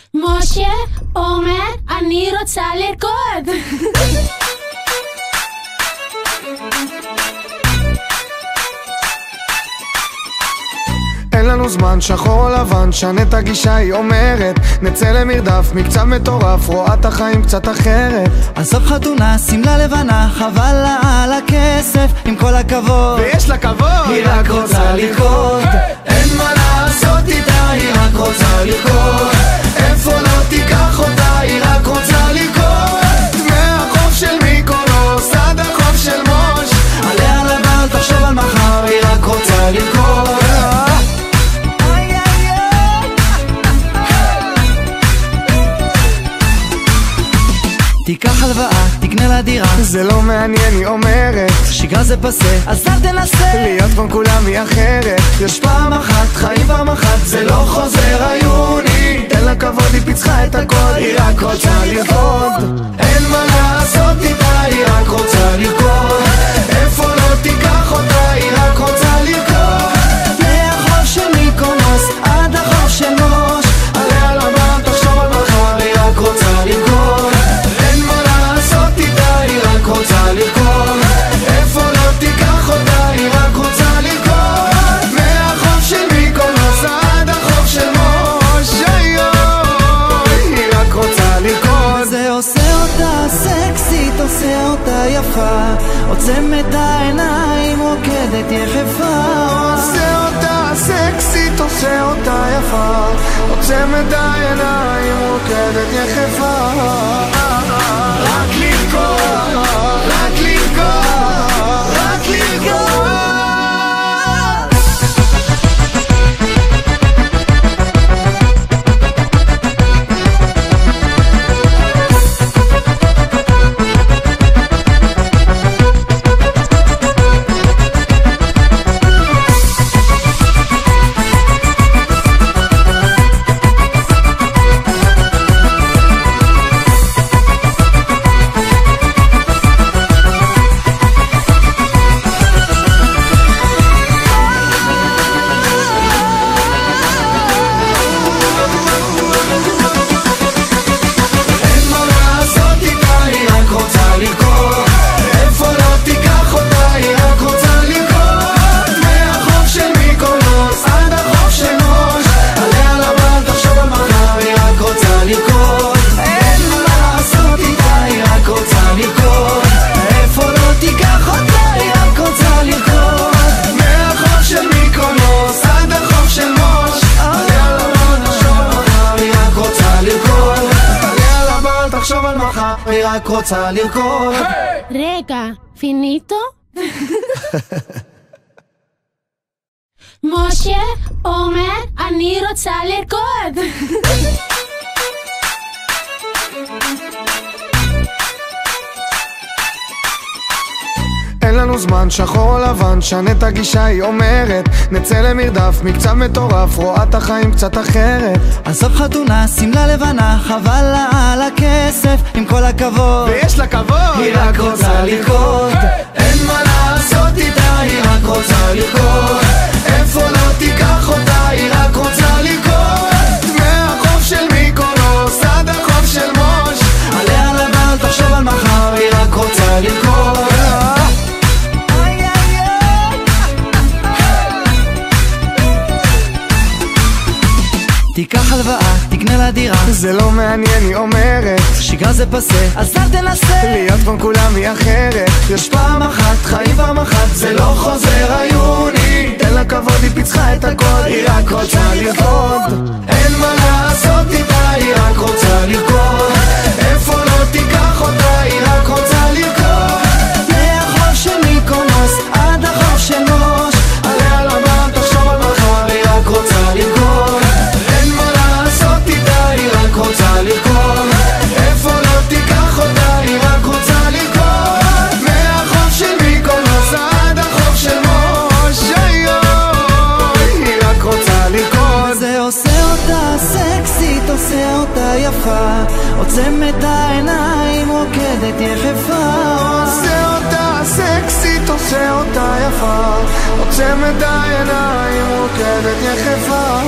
משה אומר אני רוצה לרקוד. אין לנו זמן, שחור או לבן, שנה את הגישה, היא אומרת נצא למרדף, מקצב מטורף, רואה את החיים קצת אחרת. עזוב חתונה, שמלה לבנה, חבל לה על הכסף, עם כל הכבוד ויש לה כבוד, היא רק רוצה לרקוד. אין מה לעשות איתה, היא רק רוצה לרקוד. איפה לא תיקח אותה, היא רק רוצה לרקוד. מהחוף של מיקונוס עד החוף של מוש, עליה לבן, תחשוב על מחר, היא רק רוצה לרקוד. תיקח הלוואה, תקנה לה דירה, זה לא מעניין, היא אומרת שגרה זה פסה, אז אל תנסה להיות כמו כולם, היא אחרת. יש פעם אחת, חיים פעם אחת, זה לא חוזר היוני. תן לה כבוד, היא פיצחה את הכל, היא רק רוצה לרקוד. אין מה לעשות איתה, היא רק רוצה לרקוד. איפה לא תיקח אותה, היא רק רוצה לרקוד. מהחוף של מיקונוס עד החוף של מוש, עליה לבן, תחשוב על מחר, היא רק רוצה לרקוד. רוצה לרקוד, איפה לא תיקח אותה, היא רק רוצה לרקוד. מהחוף של מיקונוס עד החוף של מוש, היא רק רוצה לרקוד. זה עושה אותה סקסית, עושה אותה יפה, עוצם את העיניים, רוקדת יחפה. עושה אותה סקסית, עושה אותה יפה, עוצם את העיניים, רוקדת יחפה. רק לרקוד, רק לרקוד, רק לרקוד. היא רק רוצה לרקוד. רגע, פיניטו? משה אומר אני רוצה לרקוד. אין לנו זמן, שחור או לבן, שנה את הגישה, היא אומרת נצא למרדף, מקצב מטורף, רואה את החיים קצת אחרת. עזוב חתונה, שמלה לבנה, חבל לה על הכסף, עם כל הכבוד ויש לה כבוד, היא רק רוצה לרקוד. אין מה לעשות איתה, היא רק רוצה לרקוד. איפה לא תיקח אותה, היא רק רוצה לרקוד. מהחוף של מיקונוס עד החוף של מוש, עליה לבן, תחשוב על מחר, היא רק רוצה לרקוד. תיקח הלוואה, תקנה לה דירה, זה לא מעניין, היא אומרת שגרה זה פסה, אז אל תנסה להיות כמו כולם, היא אחרת. יש פעם אחת, חיים פעם אחת, זה לא חוזר היוני. תן לה כבוד, היא פיצחה את הכל, היא רק רוצה לרקוד. אין מה לעשות איתה, היא רק רוצה לרקוד. איפה לא תיקח אותה, היא רק רוצה לרקוד. מהחוף של מיקונוס עד החוף של מוש, עליה לבן, תחשוב על מחר, היא רק רוצה לרקוד. רוצה לרקוד, איפה לא תיקח אותה, היא רק רוצה לרקוד. מהחוף של מיקונוס עד החוף של מוש, היא רק רוצה לרקוד. זה עושה אותה סקסית, עושה אותה יפה, עוצם את העיניים, רוקדת יחפה. עושה אותה סקסית, עושה אותה יפה, עוצם את העיניים, רוקדת יחפה.